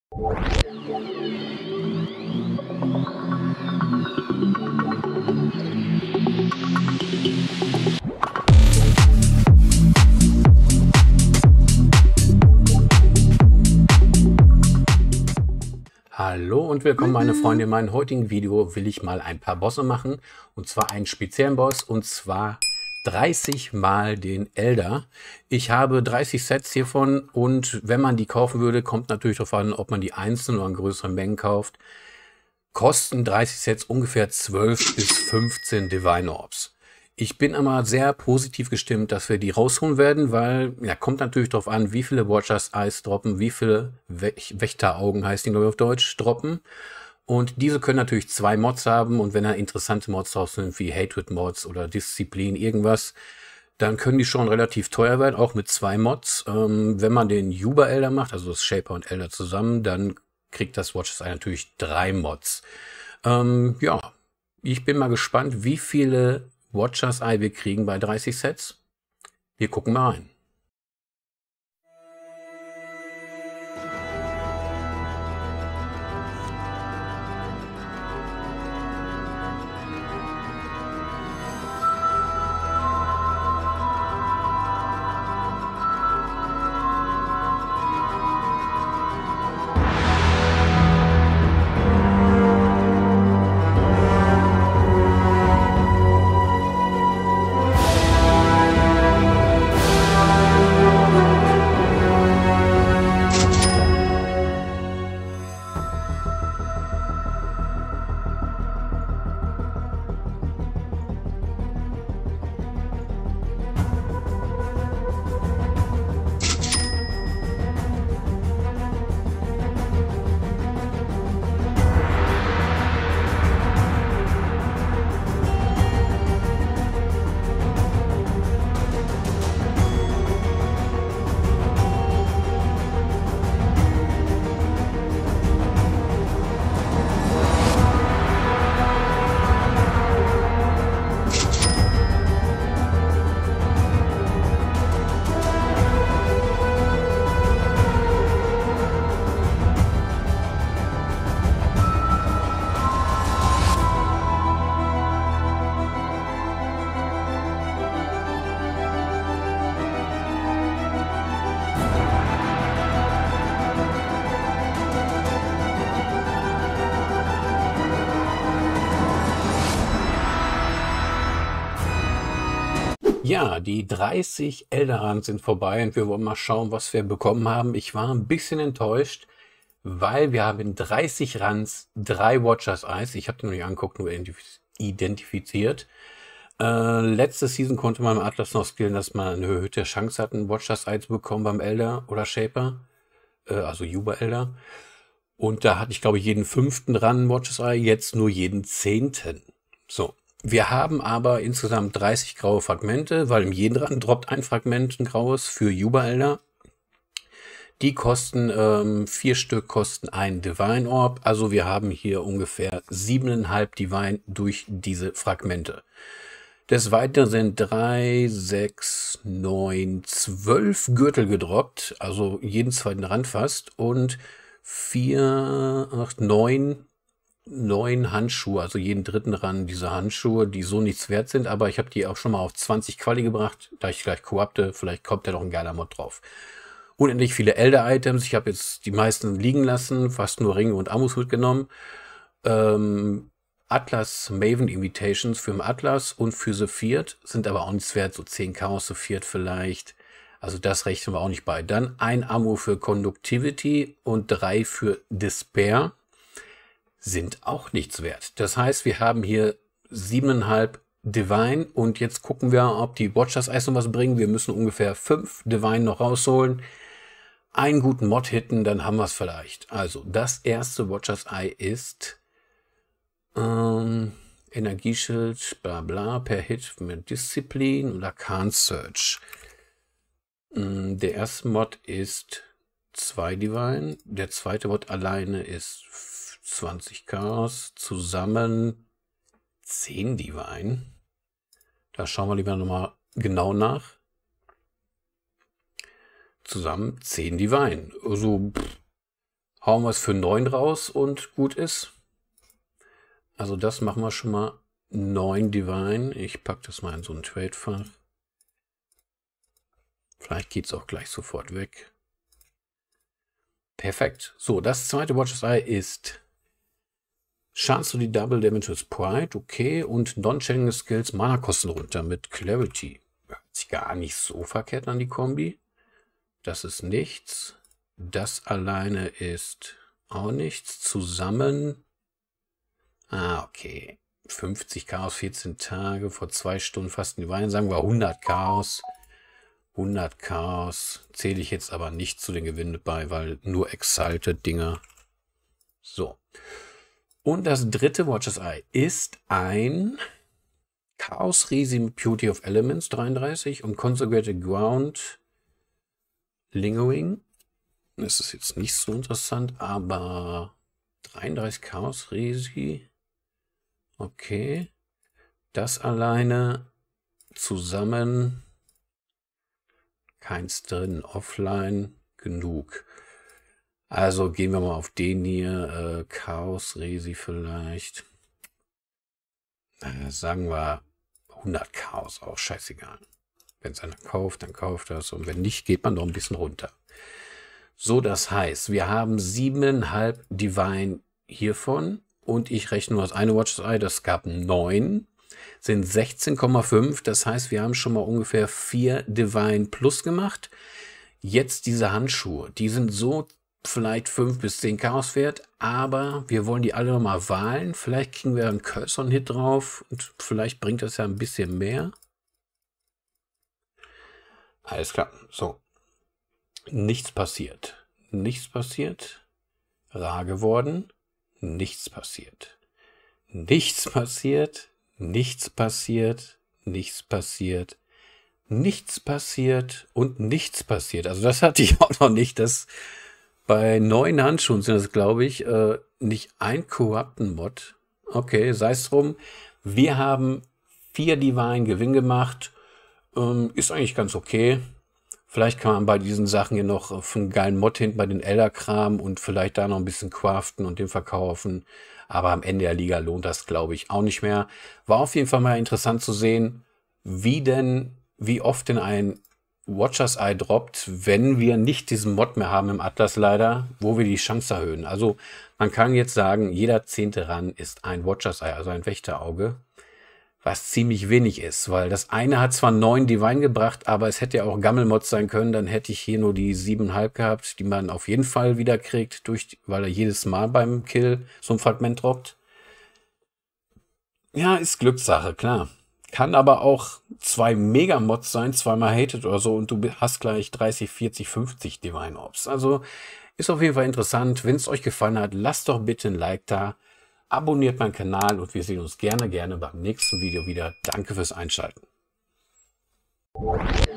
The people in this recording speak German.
Hallo und willkommen meine Freunde. In meinem heutigen Video will ich mal ein paar Bosse machen, und zwar einen speziellen Boss, und zwar 30 mal den Elder. Ich habe 30 Sets hiervon, und wenn man die kaufen würde, kommt natürlich darauf an, ob man die einzeln oder in größeren Mengen kauft, kosten 30 Sets ungefähr 12 bis 15 Divine Orbs. Ich bin aber sehr positiv gestimmt, dass wir die rausholen werden, weil, ja, kommt natürlich darauf an, wie viele Watchers Eyes droppen, wie viele Wächteraugen, heißt die, glaube ich, auf Deutsch, droppen. Und diese können natürlich 2 Mods haben, und wenn da interessante Mods drauf sind, wie Hatred Mods oder Disziplin, irgendwas, dann können die schon relativ teuer werden, auch mit 2 Mods. Wenn man den Juba Elder macht, also das Shaper und Elder zusammen, dann kriegt das Watchers Eye natürlich 3 Mods. Ja, ich bin mal gespannt, wie viele Watchers Eye wir kriegen bei 30 Sets. Wir gucken mal rein. Ja, die 30 Elderruns sind vorbei, und wir wollen mal schauen, was wir bekommen haben. Ich war ein bisschen enttäuscht, weil wir haben in 30 Runs 3 Watchers Eyes. Ich habe die noch nicht angeguckt, nur identifiziert. Letzte Season konnte man im Atlas noch skillen, dass man eine erhöhte Chance hat, einen Watchers Eye zu bekommen beim Elder oder Shaper. Also Juba Elder. Und da hatte ich, glaube ich, jeden 5. Run Watchers Eye, jetzt nur jeden 10. So. Wir haben aber insgesamt 30 graue Fragmente, weil im jeden Rand droppt ein Fragment, ein graues, für Juba Elder. Die kosten, 4 Stück kosten ein Divine Orb. Also wir haben hier ungefähr 7,5 Divine durch diese Fragmente. Des Weiteren sind 3, 6, 9, 12 Gürtel gedroppt, also jeden zweiten Rand fast, und 4, 8, 9 Handschuhe, also jeden dritten Rand diese Handschuhe, die so nichts wert sind, aber ich habe die auch schon mal auf 20 Quali gebracht, da ich gleich co-opte, vielleicht kommt ja noch ein geiler Mod drauf. Unendlich viele Elder-Items, ich habe jetzt die meisten liegen lassen, fast nur Ringe und Ammus mitgenommen. Atlas Maven Invitations für den Atlas und für Sephiroth sind aber auch nichts wert, so 10 Chaos Sephiroth vielleicht. Also das rechnen wir auch nicht bei. Dann ein Ammo für Conductivity und 3 für Despair. Sind auch nichts wert. Das heißt, wir haben hier 7,5 Divine, und jetzt gucken wir, ob die Watchers Eyes noch was bringen. Wir müssen ungefähr 5 Divine noch rausholen. Einen guten Mod hitten, dann haben wir es vielleicht. Also, das erste Watchers Eye ist Energieschild, bla bla, per Hit mit Disziplin oder Arcane Search. Der erste Mod ist 2 Divine, der zweite Mod alleine ist 20 Chaos, zusammen 10 Divine. Da schauen wir lieber nochmal genau nach. Zusammen 10 Divine. Also hauen wir es für 9 raus und gut ist. Also das machen wir schon mal 9 Divine. Ich packe das mal in so ein Trade-Fach. Vielleicht geht es auch gleich sofort weg. Perfekt. So, das zweite Watcher's Eye ist Chance to the Double Damage with Pride. Okay. Und Non-Channeling Skills Mana-Kosten runter mit Clarity. Hört sich gar nicht so verkehrt an die Kombi. Das ist nichts. Das alleine ist auch nichts. Zusammen. Ah, okay. 50 Chaos, 14 Tage, vor 2 Stunden fast in die Weine. Sagen wir 100 Chaos. 100 Chaos zähle ich jetzt aber nicht zu den Gewinnen bei, weil nur Exalted Dinger. So. Und das dritte Watcher's Eye ist ein Chaos Risi mit Beauty of Elements 33 und Consecrated Ground Lingering. Das ist jetzt nicht so interessant, aber 33 Chaos Risi. Okay. Das alleine zusammen. Keins drin, offline, genug. Also gehen wir mal auf den hier, Chaos Resi vielleicht. Sagen wir 100 Chaos, auch scheißegal. Wenn es einer kauft, dann kauft das. Und wenn nicht, geht man noch ein bisschen runter. So, das heißt, wir haben 7,5 Divine hiervon. Und ich rechne nur das eine Watcher's Eye, das gab 9. Sind 16,5. Das heißt, wir haben schon mal ungefähr 4 Divine plus gemacht. Jetzt diese Handschuhe. Die sind so vielleicht 5 bis 10 Chaos wert. Aber wir wollen die alle nochmal wahlen. Vielleicht kriegen wir einen Curse-on-Hit drauf. Und vielleicht bringt das ja ein bisschen mehr. Alles klar. So. Nichts passiert. Nichts passiert. Rar geworden. Nichts passiert. Nichts passiert. Nichts passiert, nichts passiert, nichts passiert und nichts passiert. Also das hatte ich auch noch nicht. Das bei 9 Handschuhen sind das, glaube ich, nicht ein Corrupten Mod. Okay, sei es drum. Wir haben 4 Divine Gewinn gemacht. Ist eigentlich ganz okay. Vielleicht kann man bei diesen Sachen hier noch für einen geilen Mod hinten bei den Elder-Kram und vielleicht da noch ein bisschen craften und den verkaufen. Aber am Ende der Liga lohnt das, glaube ich, auch nicht mehr. War auf jeden Fall mal interessant zu sehen, wie oft denn ein Watcher's Eye droppt, wenn wir nicht diesen Mod mehr haben im Atlas leider, wo wir die Chance erhöhen. Also man kann jetzt sagen, jeder 10. Run ist ein Watcher's Eye, also ein Wächterauge. Was ziemlich wenig ist, weil das eine hat zwar 9 Divine gebracht, aber es hätte ja auch Gammelmods sein können, dann hätte ich hier nur die 7,5 gehabt, die man auf jeden Fall wieder kriegt, weil er jedes Mal beim Kill so ein Fragment droppt. Ja, ist Glückssache, klar. Kann aber auch 2 Mega-Mods sein, zweimal Hated oder so und du hast gleich 30, 40, 50 Divine Orbs. Also ist auf jeden Fall interessant. Wenn es euch gefallen hat, lasst doch bitte ein Like da. Abonniert meinen Kanal und wir sehen uns gerne beim nächsten Video wieder. Danke fürs Einschalten.